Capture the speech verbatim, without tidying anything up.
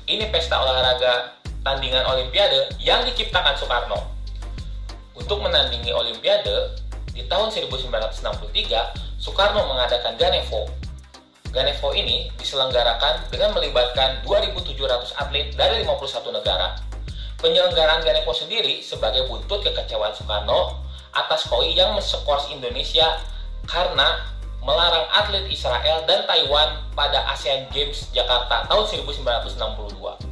Ini pesta olahraga tandingan Olimpiade yang diciptakan Soekarno. Untuk menandingi Olimpiade, di tahun seribu sembilan ratus enam puluh tiga, Soekarno mengadakan Ganevo. Ganevo ini diselenggarakan dengan melibatkan dua ribu tujuh ratus atlet dari lima puluh satu negara. Penyelenggaraan Ganevo sendiri sebagai buntut kekecewaan Soekarno atas koi yang menskors Indonesia karena melarang atlet Israel dan Taiwan pada Asian Games Jakarta tahun seribu sembilan ratus enam puluh dua.